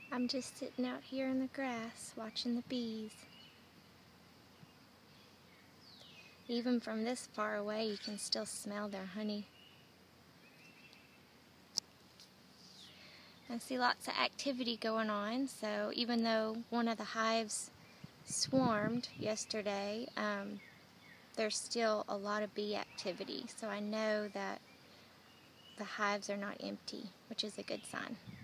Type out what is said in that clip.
I'm just sitting out here in the grass watching the bees. Even from this far away, you can still smell their honey. I see lots of activity going on, so even though one of the hives swarmed yesterday, there's still a lot of bee activity, so I know that the hives are not empty, which is a good sign.